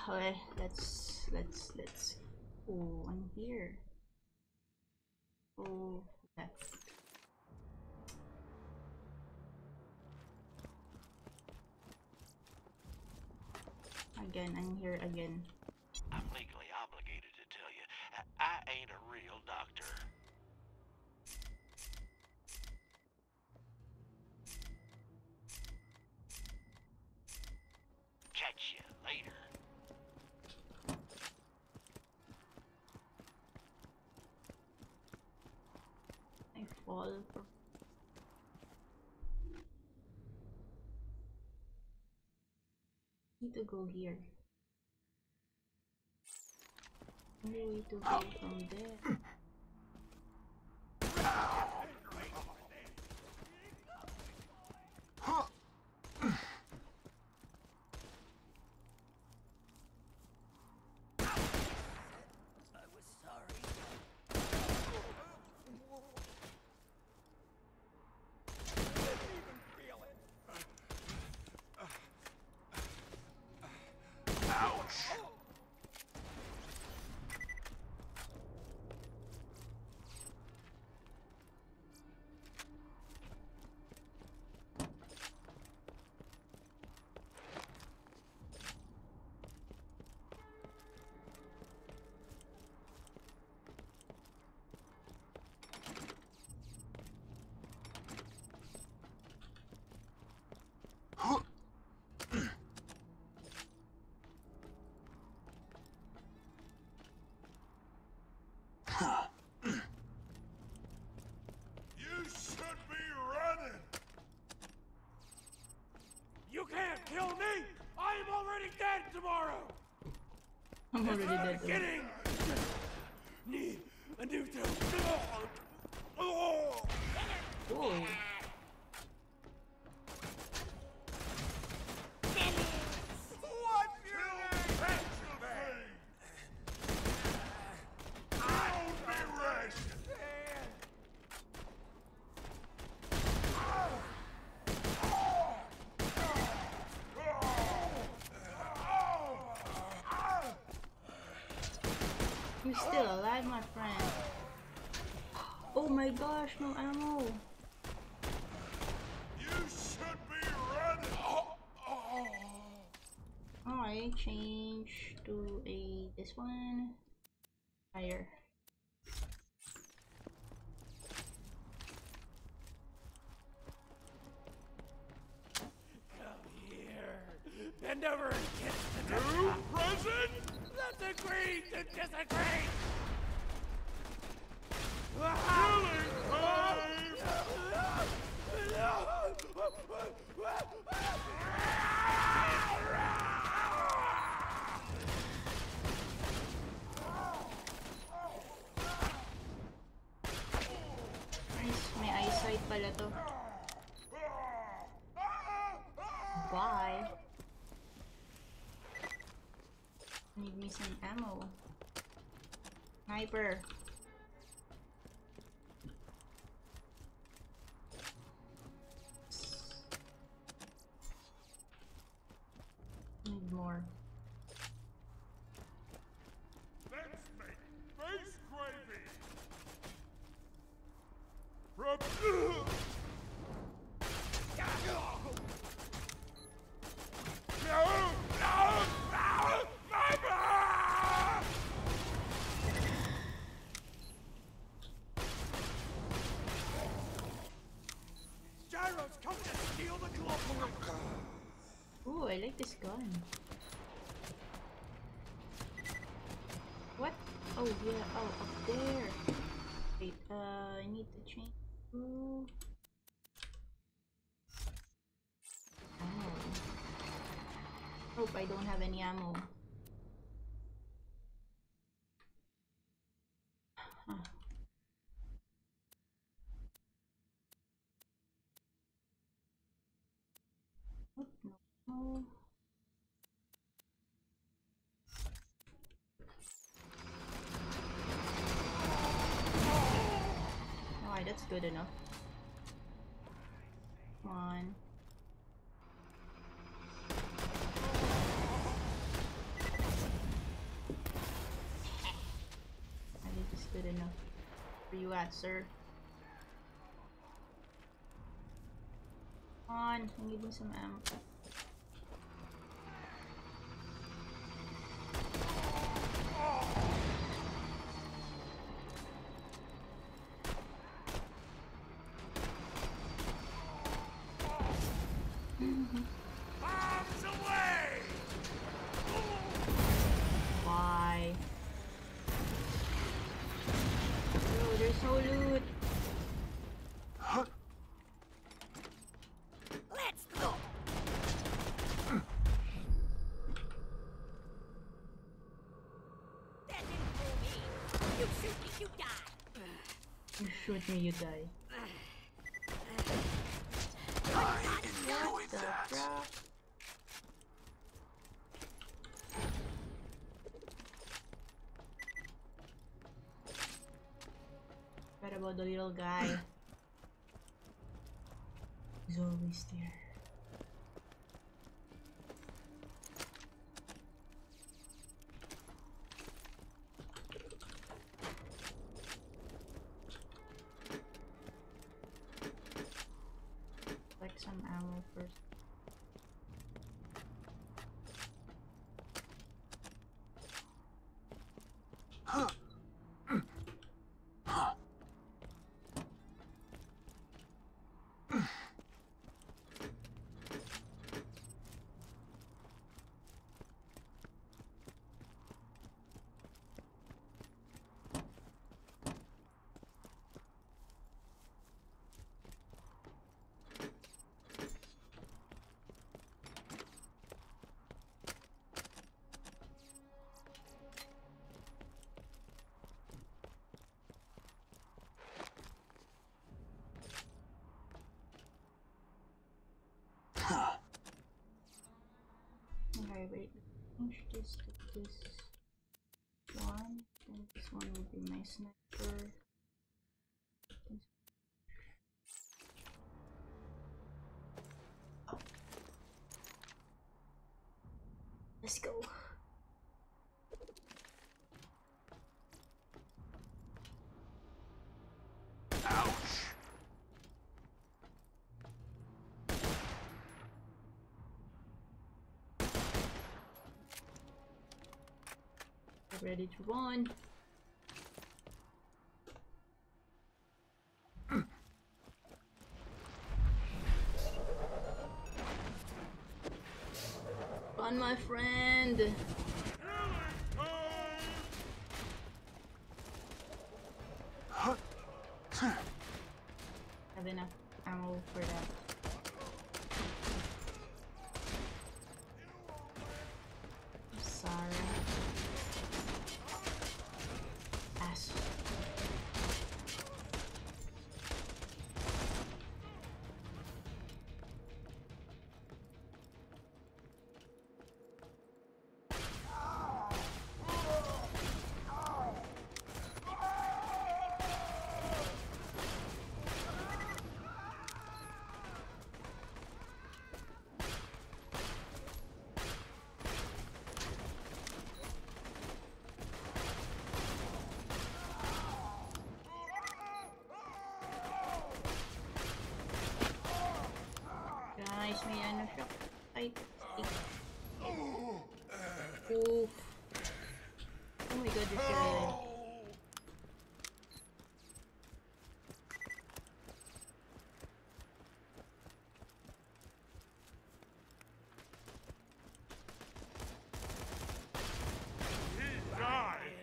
Okay, let's. Oh, I'm here. Oh, left. Again, I'm here again. I'm legally obligated to tell you, I ain't a real doctor. Catch you later. I fall for. Need to go here. Only way to go from there. You can't kill me! I am already dead tomorrow! I'm already dead. Beginning! Need a new tool. Oh! Whoa. You're still alive, my friend. Oh my gosh, no ammo. You should be running. Alright, change to this one. Fire. Come here. Bend over and kiss the New present? Let's agree to disagree! Killing time! Nice, may eyesight pala to. Bye. Need me some ammo. Sniper. Need more. Let's make face gravy! From Gyro's coming to steal the global. Ooh, I like this gun. What? Oh yeah, oh up there. Wait, I need to change to ammo. Hope I don't have any ammo. Huh. Oh, no. Alright, that's good enough. Come on. Where you at, sir? Come on, I need me some ammo. Bombs away! Why? Bro, there's no loot. Let's go. That didn't fool me. You shoot me, you die. You shoot me, you die. I enjoyed The that. crap? What about the little guy? He's always there. Like some ammo first. Okay, wait. Change this to this one. And this one will be my sniper. Oh. Let's go. Ouch. Get ready to run. Run, my friend. Healing time! Have enough ammo for that. Sorry. Ass. Guys, may ano siya. Ay, oof. Oh my god, you're killing. He died!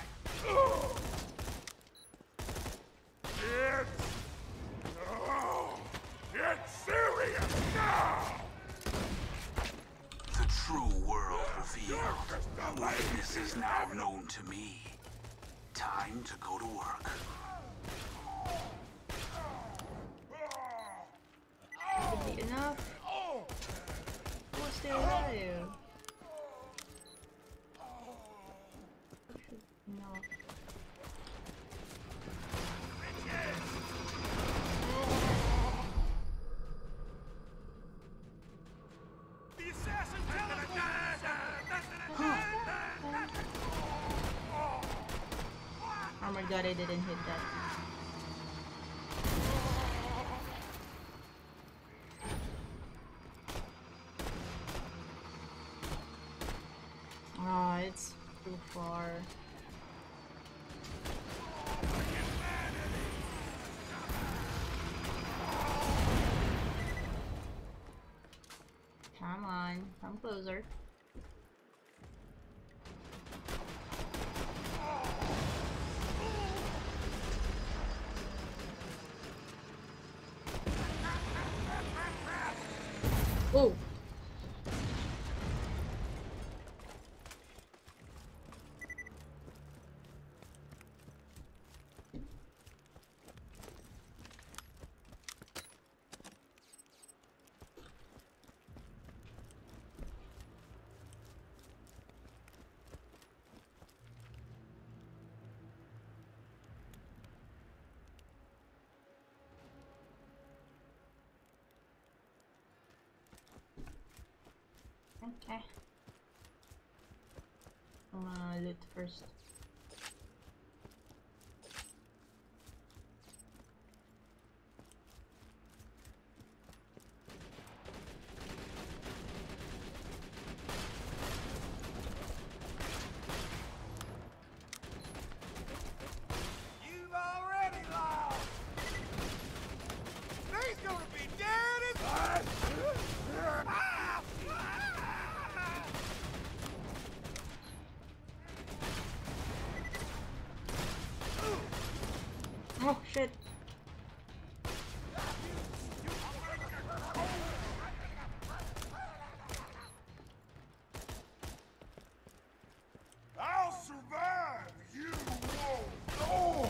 It's serious now! The true world revealed. Weakness is now known to me. Time to go to work. Should be enough. Who's still alive? No. The assassin teleported! Oh my god, I didn't hit that. Come closer. Oh! Okay. I'm gonna loot first. You've already lost! He's gonna be dead as... Oh shit! I'll survive. You won't. Oh!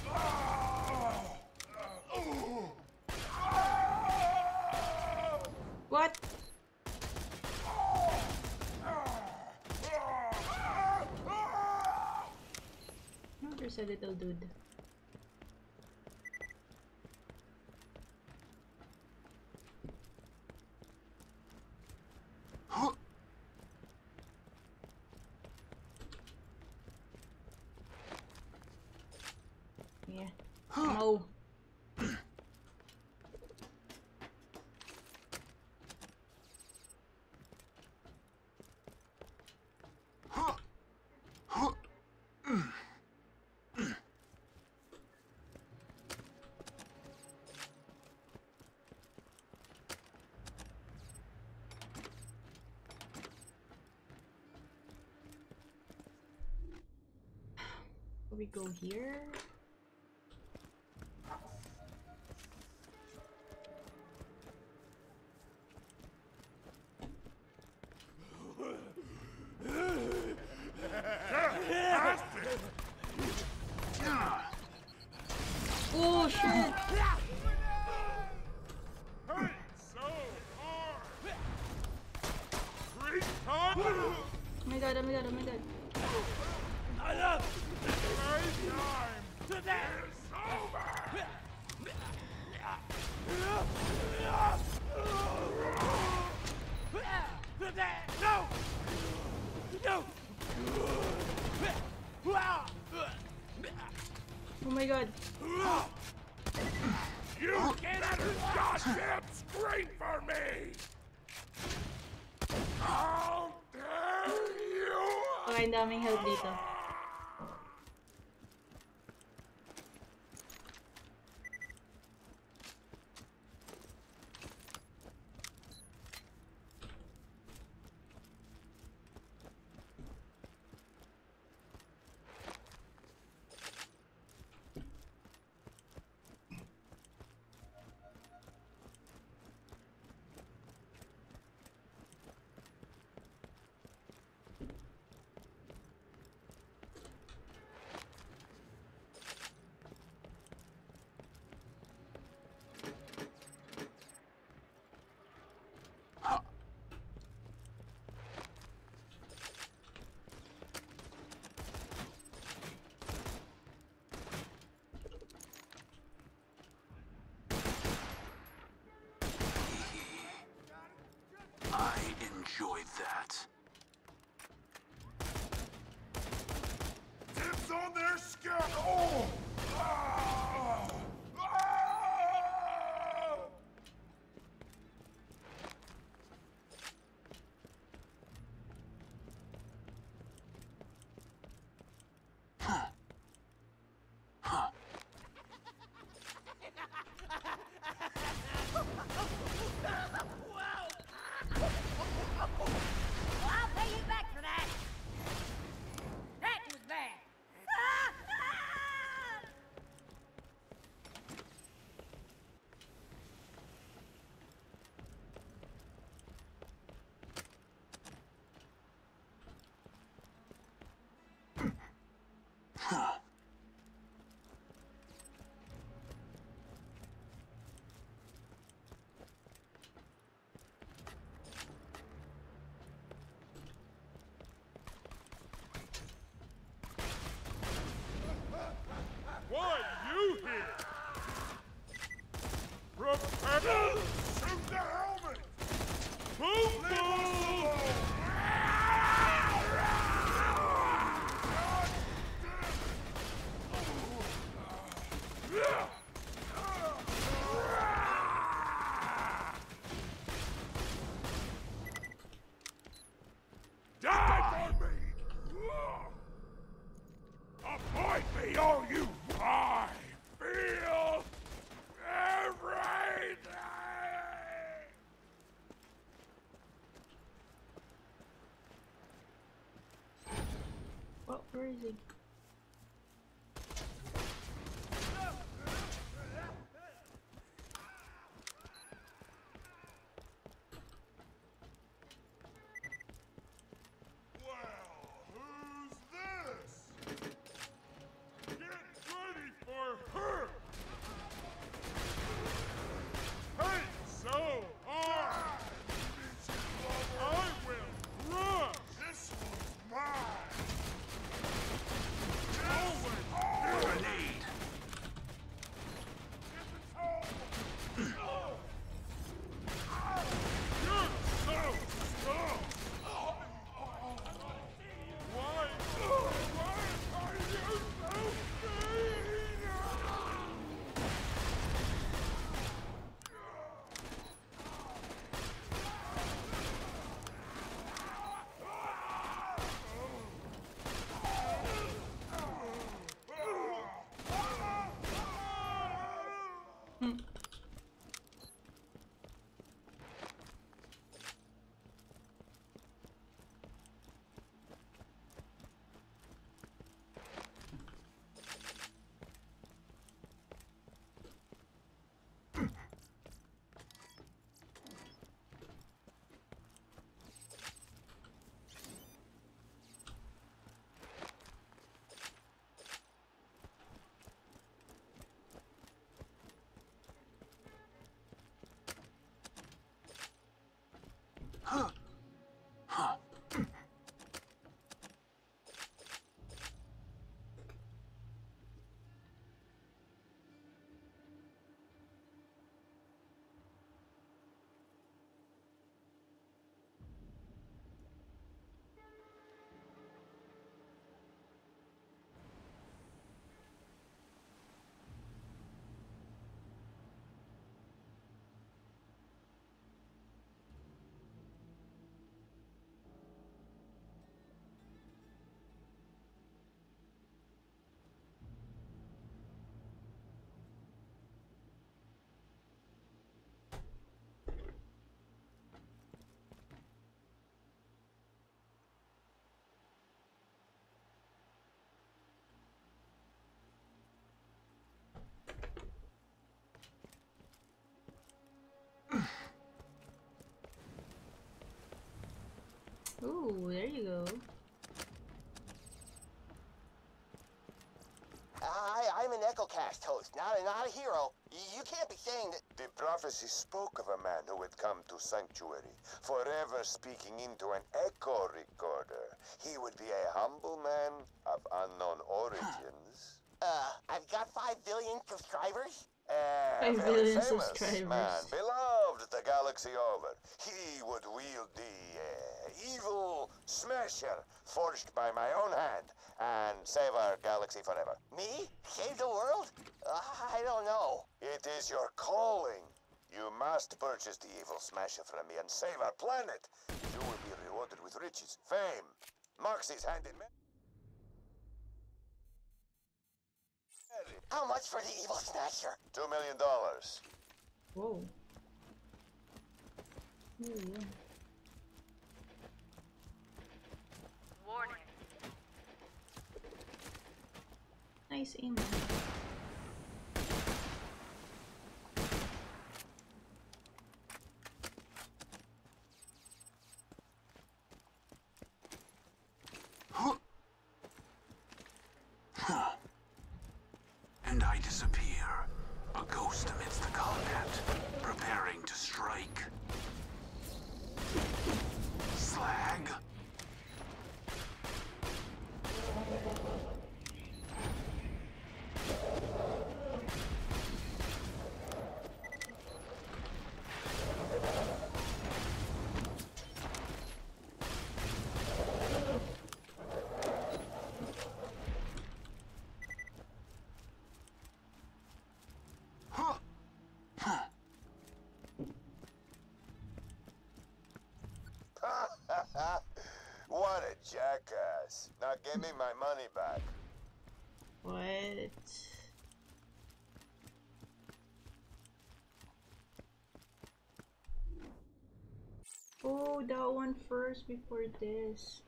What? No, there's a little dude. Yeah. No. We go here. Oh shit! Hurt so hard. 3 times. Oh my god, oh my god, oh my god. Enough! My time To that! is over. To that! No! No! Oh my god. You better goddamn scream for me. How dare you! Okay, ang daming help dito. Why you here? Prepare! Shoot the helmet! Boom! Boom! Die for me! Avoid me all you I feel everything! What? Where is he? Well, who's this? Get ready for her! Hey, so hard! I will run! This one's mine! Always! Grenade. You're so strong! Why are you so mean? Huh. Huh. Ooh, there you go. I'm an EchoCast host, not a hero. You can't be saying that. The prophecy spoke of a man who would come to Sanctuary, forever speaking into an echo recorder. He would be a humble man of unknown origins. I've got 5 billion subscribers. 5 Very billion famous subscribers. man, beloved the galaxy over. He would wield the evil smasher forged by my own hand and save our galaxy forever. Me? Save the world? I don't know. It is your calling. You must purchase the evil smasher from me and save our planet. You will be rewarded with riches, fame, Moxie's hand in marriage. How much for the evil snatcher? $2 million. Whoa. Ooh, yeah. Warning. Nice aim. Huh. What a jackass. Now give me my money back. What? Oh, that one first before this.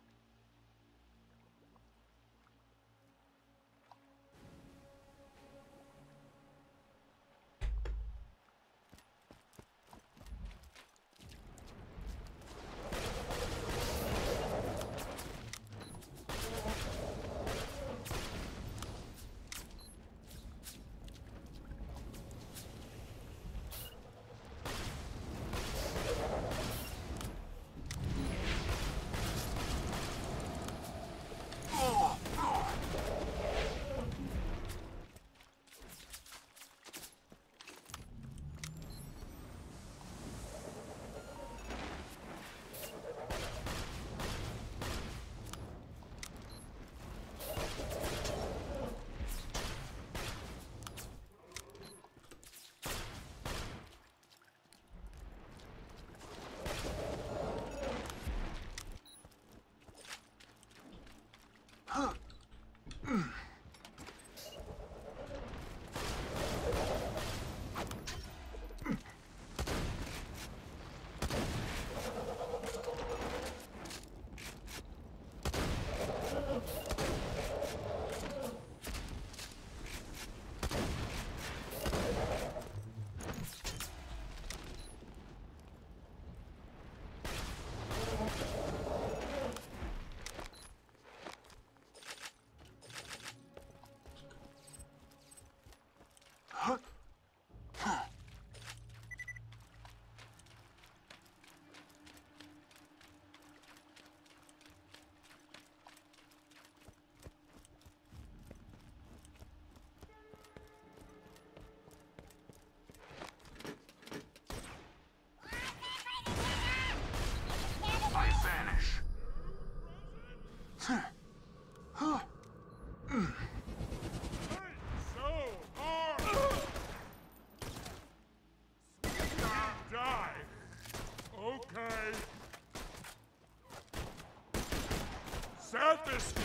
Set this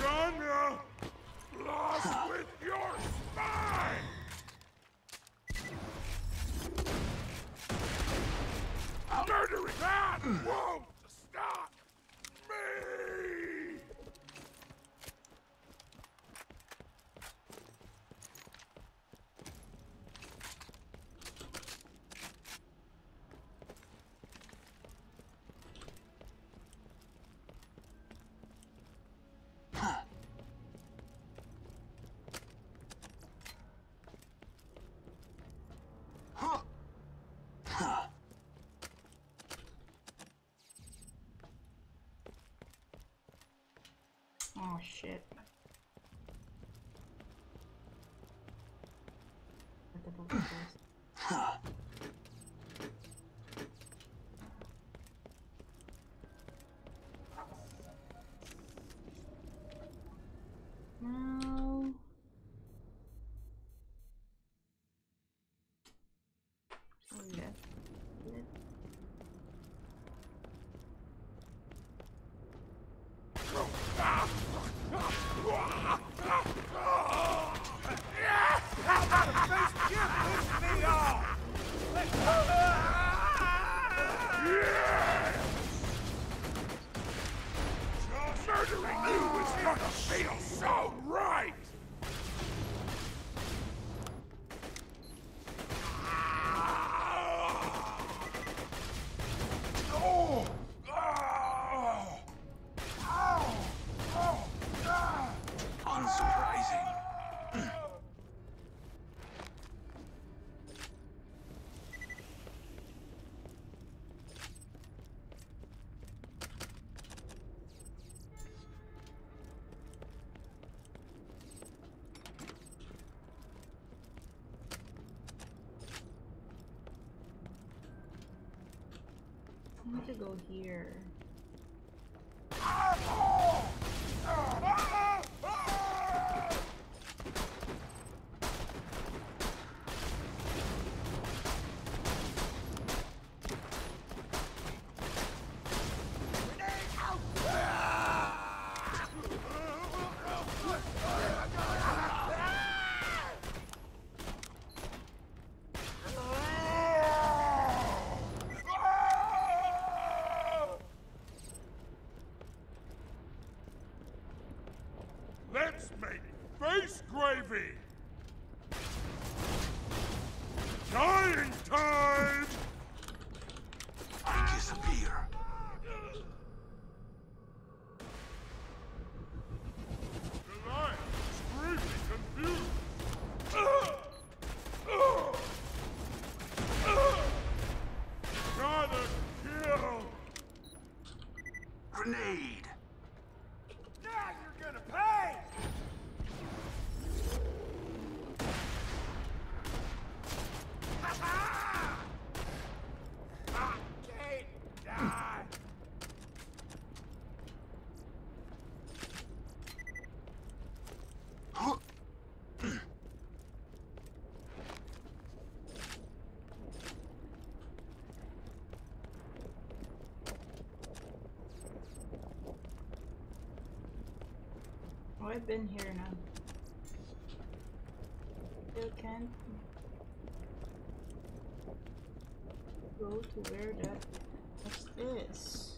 genre lost with your spine! Murdering that won't stop me! Oh shit. What the fuck is this? No. Oh yeah. Murdering you is gonna feel so right! Unsurprising. I need to go here. grenade! Now you're gonna pay! Ha-ha! I can't die! Oh, I've been here now. Still can't go to where that. What's this?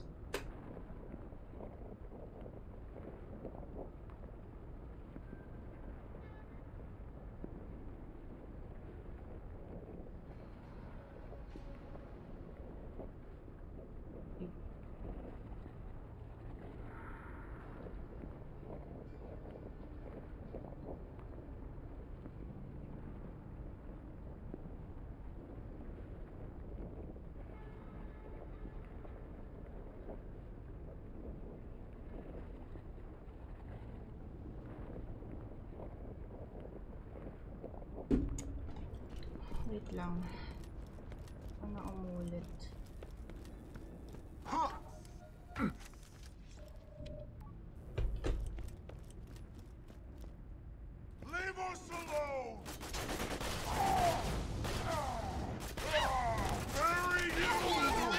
Wait lang. Ano umulit? Leave us alone! Bury you in the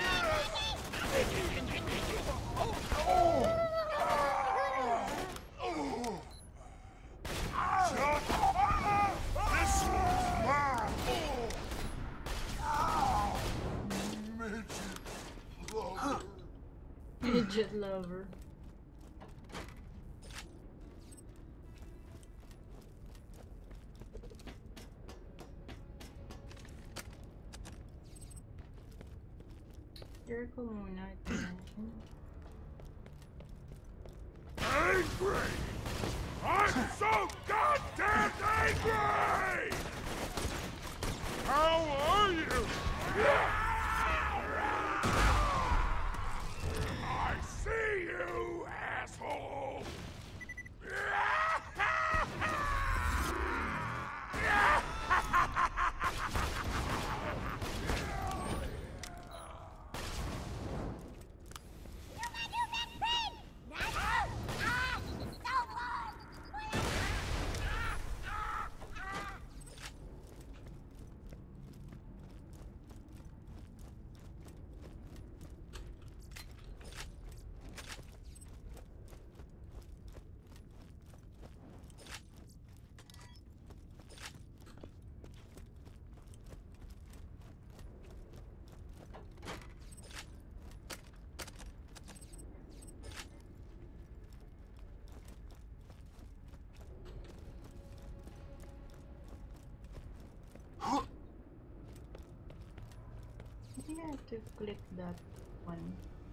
This one's mine! Midget lover. Midget lover. Circle muna ito. Angry! I'm so goddamn angry! How are you? I see you, asshole! I think I have to click that one.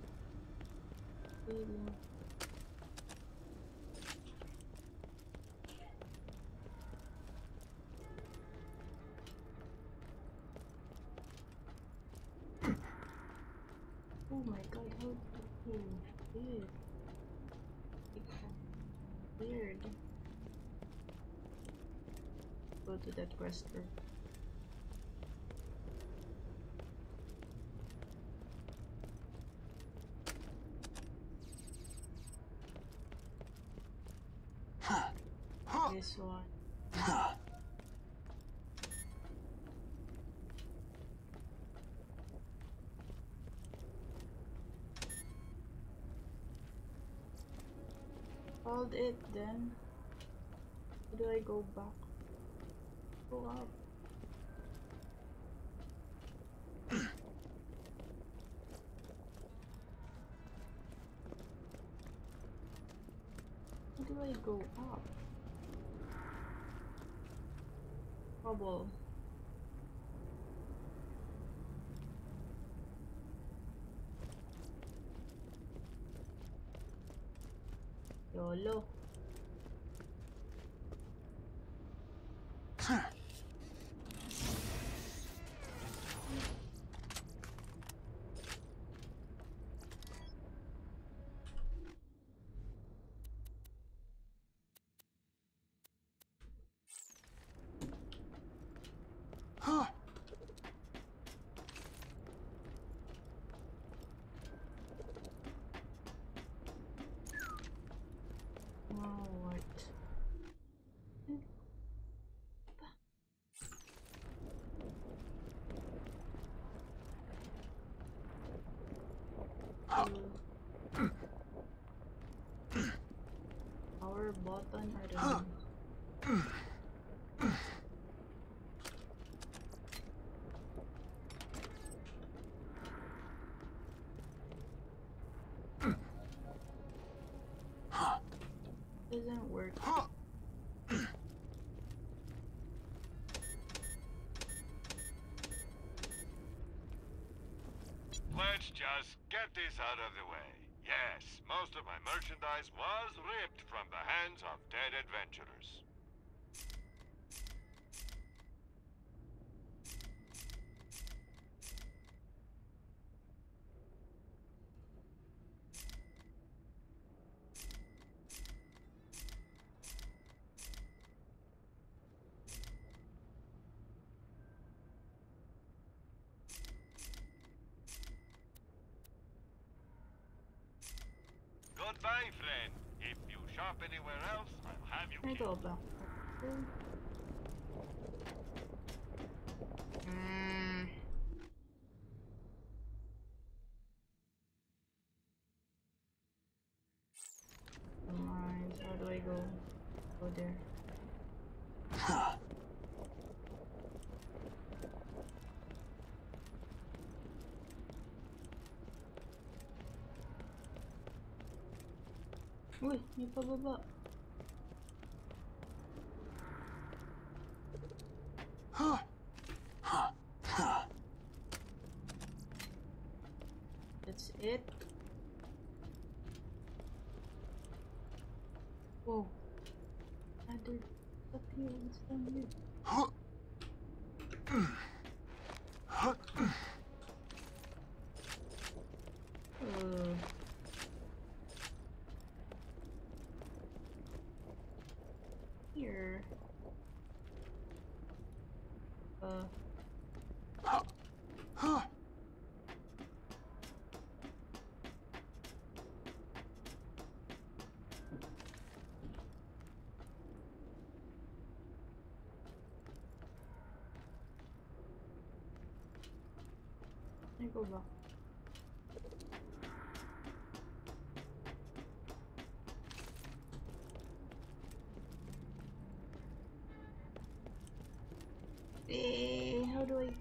Oh my god, how weird. Weird. Go to that quest first. This one. Hold it then. How do I go back? Go up. How do I go up? Bubble. YOLO. power button? I don't know. Doesn't work. Let's just get this out of the way. Yes, most of my merchandise was ripped from the hands of dead adventurers. Goodbye, friend. If you shop anywhere else, I'll have you Can I go killed. back? Come on, how do I go there? Uy, may pababa. That's it. Whoa. Other up here, what's down here? Here. I go back. How do I?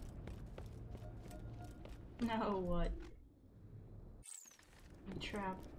Now what? I'm trapped.